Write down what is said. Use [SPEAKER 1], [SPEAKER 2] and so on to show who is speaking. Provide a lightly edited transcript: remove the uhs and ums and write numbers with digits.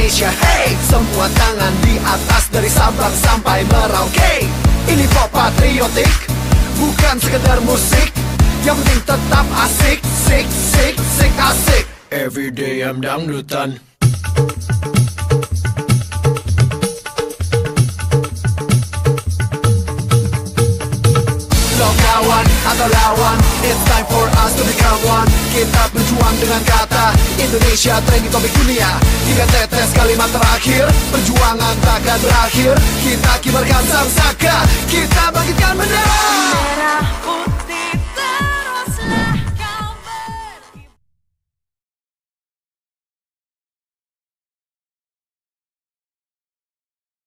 [SPEAKER 1] Indonesia. Hey, semua tangan di atas dari Sabang sampai Merauke. Ini pop patriotik, bukan sekedar musik. Yang penting tetap asik, sik, sik, sik, asik. Every day I'm dangdutan. Lo kawan atau lawan, it's time for us to become one. Kita berjuang dengan kata Indonesia trending topik dunia. 3 tetes kalimat terakhir, perjuangan takkan berakhir. Kita kibarkan sang saka, kita bangkitkan bendera.